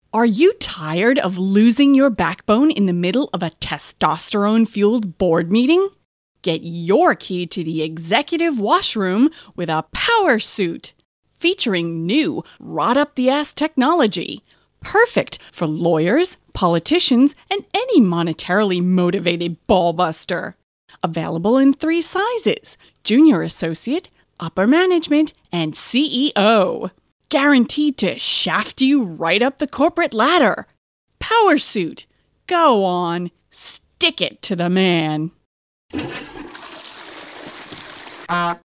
Are you tired of losing your backbone in the middle of a testosterone-fueled board meeting? Get your key to the executive washroom with a power suit, featuring new rot-up-the-ass technology. Perfect for lawyers, politicians, and any monetarily motivated ballbuster. Available in 3 sizes: junior associate, upper management, and CEO. Guaranteed to shaft you right up the corporate ladder. Power suit. Go on, stick it to the man.